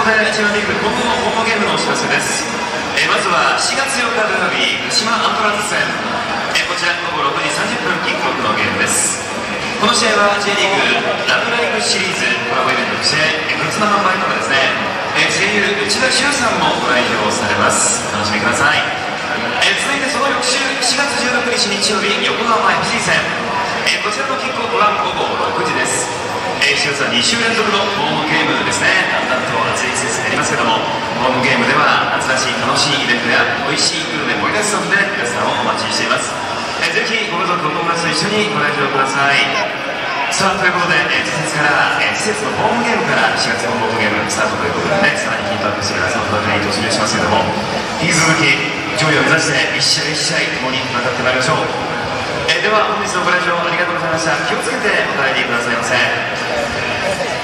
こで J1 リーグ今後のホームゲームのお知らせです。まずは4月8日土曜日、鹿島アントラーズ戦、こちら午後6時30分キックオフのゲームです。この試合は J リーグラブライブシリーズコラボイベントとしてグッズの販売とかですね、声優内田修さんもご来場されます。お楽しみください。続いてその翌週4月16日日曜日、横浜 FC 戦、こちらのキックオフは午後6時です。4月は2週連続のホームゲームですね。だんだんと暑い季節になりますけども、ホームゲームでは夏らしい楽しいイベントや美味しいグルメ盛りだくさんで皆さんをお待ちしています。ぜひご家族お友達と一緒にご来場ください。さあ、ということで、施設のホームゲームから4月のホームゲームスタートということでね、さらにヒートアップして皆さんの戦いに突入しますけども、引き続き上位を目指して一試合一試合共に戦ってまいりましょう。では本日のご来場ありがとうございました。気をつけてお帰りくださいませ。